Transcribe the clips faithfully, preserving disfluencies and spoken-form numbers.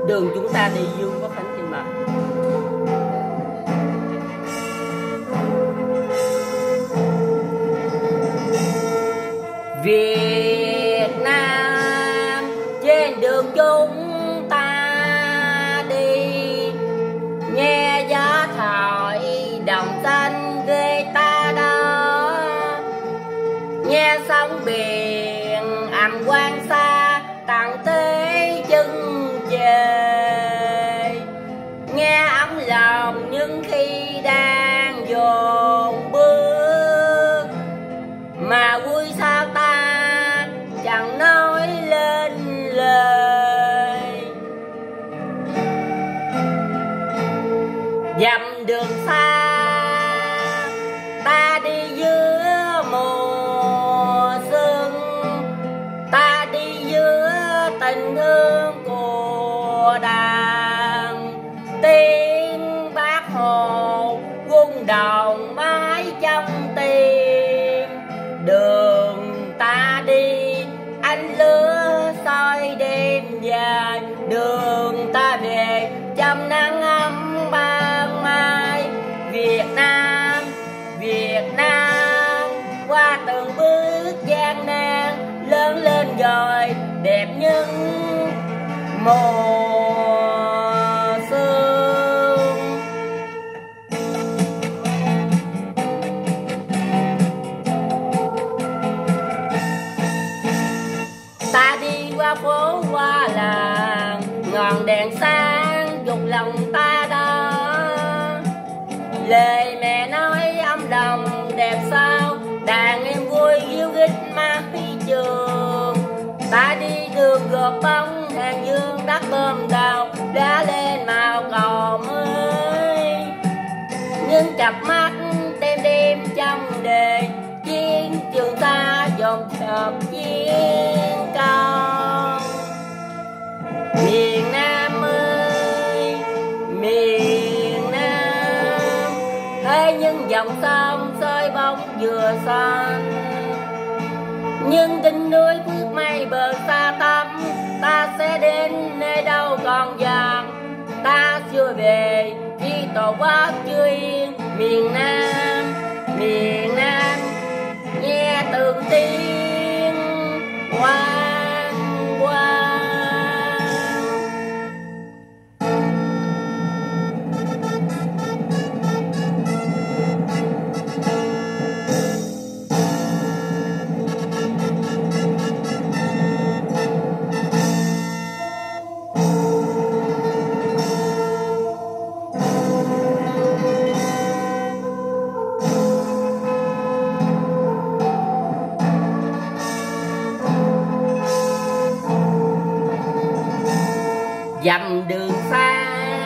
đường chúng ta đi. Dương Quốc Khánh trình bày. Việt Nam trên đường chúng ta đi, nghe gió thổi đồng xanh ghê ta đó, nghe sóng biển ầm quang xa tặng tới chân trời, nghe ấm lòng những khi đang dồn bước, mà vui sao ta chẳng nói lên lời. Dặm đường xa ta đi giữa mùa xuân, ta đi giữa tình thương của đàn, tiếng Bác Hồ rung động mãi trong tim. Đường ta đi ánh lửa soi đêm dài, đường ta về trong nắng ấm ban mai. Việt Nam, Việt Nam qua từng bước gian nan, lớn lên rồi đẹp những mùa xuân. Ta đi qua phố qua làng, ngọn đèn sáng dục lòng ta đó, lời mẹ nói âm đồng đẹp sao, đàn em vui yêu ghít mái trường. Ta đi đường gợp bóng hàng dương đất bơm đào, đã lên màu cầu mới. Nhưng cặp mắt đêm đêm trong đề, chiến trường ta dồn dập chiến công. Miền Nam ơi, miền Nam, hỡi những dòng sông soi bóng dừa xanh, nhưng đỉnh núi phước mây bờ xa tắm, ta sẽ đến nơi đâu còn vàng. Ta chưa về khi tổ quốc chưa yên. Miền Nam, miền Nam, nghe từng tiếng hoang hoang. Dặm đường xa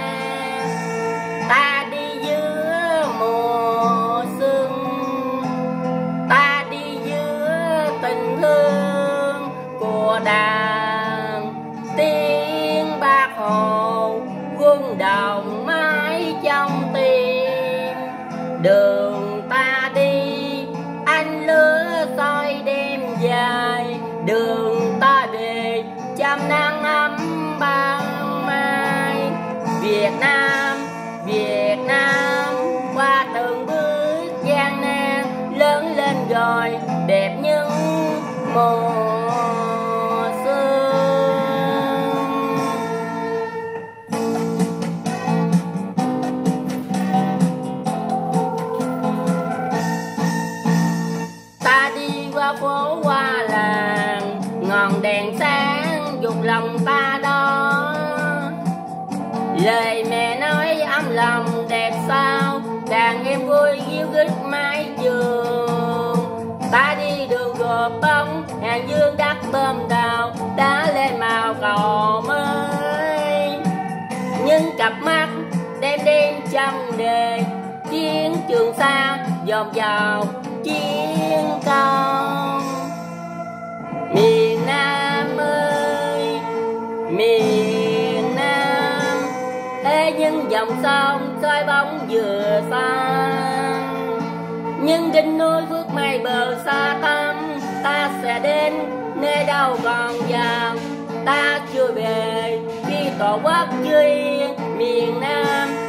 ta đi giữa mùa xuân, ta đi giữa tình thương của đàn, tiếng Bác Hồ rung động mãi trong tim. Đường ta đi ánh lửa soi đêm dài, đường ta về trăm nắng ấm ban mai. Việt Nam, Việt Nam qua từng bước gian nan, lớn lên rồi đẹp những mùa xuân. Ta đi qua phố qua làng, ngọn đèn sáng dục lòng ta đó, lời mẹ nói ấm lòng đẹp sao, đàn em vui yêu ghít mái trường. Ta đi đường gợp bóng hàng dương đất bơm đào, đã lên màu cầu mới. Nhưng cặp mắt đêm đêm trong đề, chiến trường xa dồn vào chiến công. Miền Nam ơi, miền Nam, thế những dòng sông soi bóng dừa xanh, nhưng đỉnh núi phước mây bờ xa tắm, ta sẽ đến nơi đâu còn vàng. Ta chưa về khi tổ quốc chưa yên miền Nam.